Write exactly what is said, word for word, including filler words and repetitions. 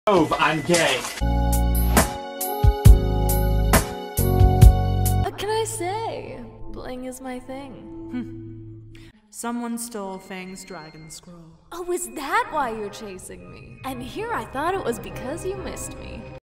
I'm gay. What can I say? Bling is my thing. Someone stole Fang's dragon scroll. Oh, is that why you're chasing me? And here I thought it was because you missed me.